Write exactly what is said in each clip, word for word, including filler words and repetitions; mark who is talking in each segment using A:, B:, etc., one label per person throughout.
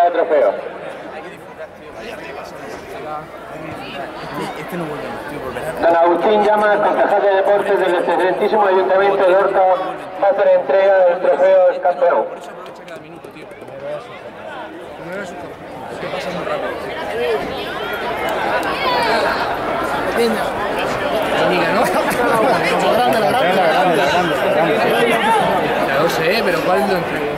A: de trofeos. Don Agustín Llamas, concejal de deportes del excelentísimo Ayuntamiento de Lorca, va a hacer entrega del trofeo del campeón.
B: Pequeña. ¿No? La grande, la grande, la grande, la grande, la grande. Ya lo sé, pero ¿cuál lo entrego?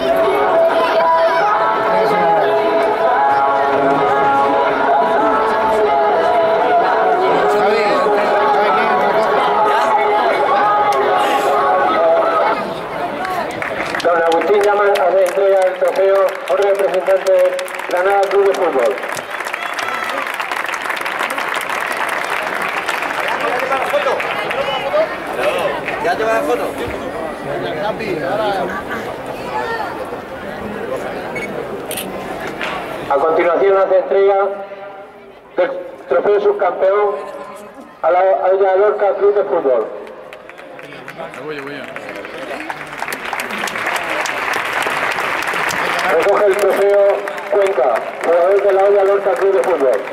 A: Don Agustín Llamas hace entrega del trofeo a un representante de Granada Club de Fútbol.
C: ¿Ya te vas a la foto?
A: A continuación hace entrega del trofeo subcampeón a la Villa de Lorca Club de Fútbol. Recoge el trofeo Cuenca, jugador de la Villa Lorca Club de Fútbol.